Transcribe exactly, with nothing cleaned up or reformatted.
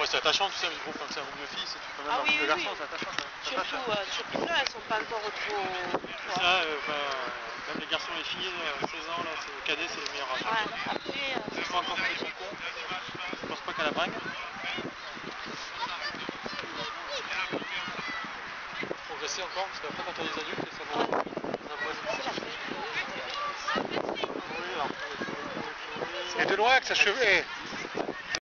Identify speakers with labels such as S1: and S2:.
S1: c'est attachant, tu sais, un groupe comme ça, un groupe de filles, c'est quand même
S2: Ah
S1: un
S2: oui,
S1: groupe de
S2: oui,
S1: garçons,
S2: oui.
S1: c'est attachant. Ça.
S2: Surtout, euh, surtout là, elles sont pas encore trop...
S1: C'est ça, euh, bah, même les garçons et les filles, euh, seize ans, là, c'est cadet, c'est le meilleur âge.
S2: Ouais, après... Euh...
S1: C'est pas encore fait son con, je pense pas qu'à la bringue. Progresser encore, parce qu'après quand t'as les adultes, ça va...
S2: Ouais.
S1: Ça va.
S2: C'est la
S1: Et de loin avec sa cheveux.